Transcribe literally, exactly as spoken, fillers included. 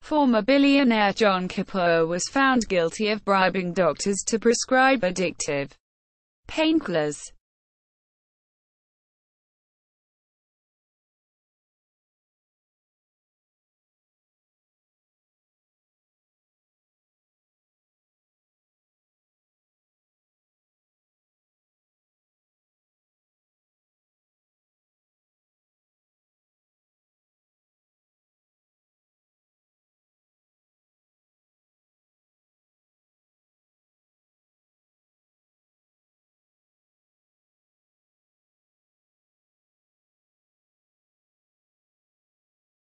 Former billionaire John Kapoor was found guilty of bribing doctors to prescribe addictive painkillers.